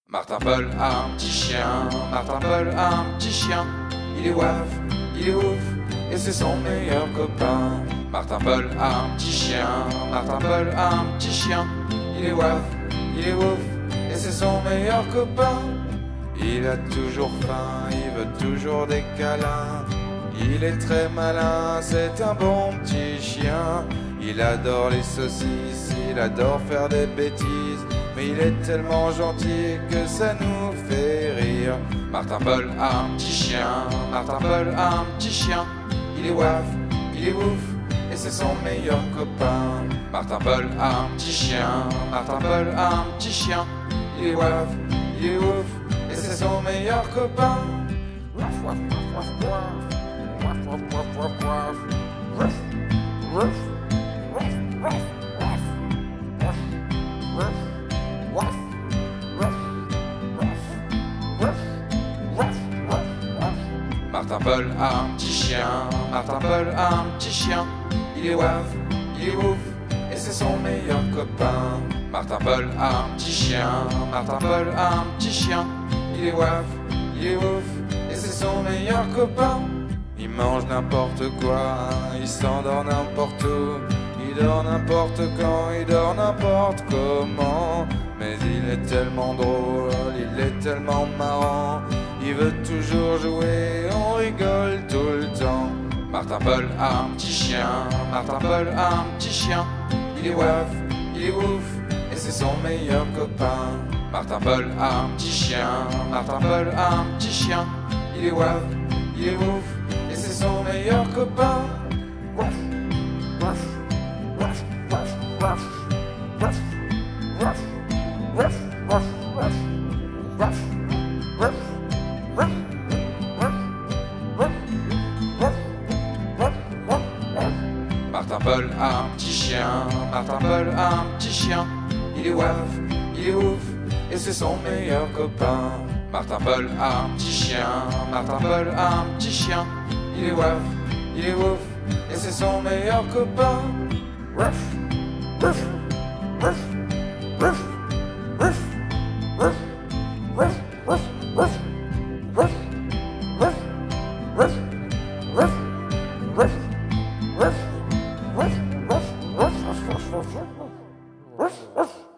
Martin Paul a un petit chien, Martin Paul a un petit chien. Il est waf, il est ouf, et c'est son meilleur copain. Martin Paul a un petit chien, Martin Paul a un petit chien. Il est waf, il est ouf, et c'est son meilleur copain. Il a toujours faim, il veut toujours des câlins. Il est très malin, c'est un bon petit chien. Il adore les saucisses, il adore faire des bêtises. Mais il est tellement gentil que ça nous fait rire. Martin Paul a un petit chien, Martin Paul a un petit chien. Il est waf, il est ouf, et c'est son meilleur copain. Martin Paul a un petit chien, Martin Paul a un petit chien. Il est waf, il est ouf, et c'est son meilleur copain. Waf, waf, waf, waf, waf, waf, waf, waf, waf, waf, waf, waf, waf. Martin Paul a un petit chien, Martin Paul a un petit chien. Il est waf, il est ouf, et c'est son meilleur copain. Martin Paul a un petit chien, Martin Paul a un petit chien. Il est waf, il est ouf, et c'est son meilleur copain. Il mange n'importe quoi, il s'endort n'importe où. Il dort n'importe quand, il dort n'importe comment. Mais il est tellement drôle, il est tellement marrant. Il veut toujours jouer, on rigole tout le temps. Martin Paul a un petit chien, Martin Paul a un petit chien. Il est waf, il est ouf, et c'est son meilleur copain. Martin Paul a un petit chien, Martin Paul a un petit chien. Il est waf, il est ouf, et c'est son meilleur copain. Waf, waf, waf, waf, waf, waf, waf, waf, waf, waf, waf, waf. Martin Paul a un petit chien, Martin Paul a un petit chien. Il est waf, il est ouf, et c'est son meilleur copain. Martin Paul a un petit chien, Martin Paul a un petit chien. Il est waf, il est ouf, et c'est son meilleur copain. Waf, waf, waf, waf, waf, waf, waf, waf, waf, waf, waf, waf, waf, waf, waf. Woof, woof, woof, woof, woof, woof, woof, woof.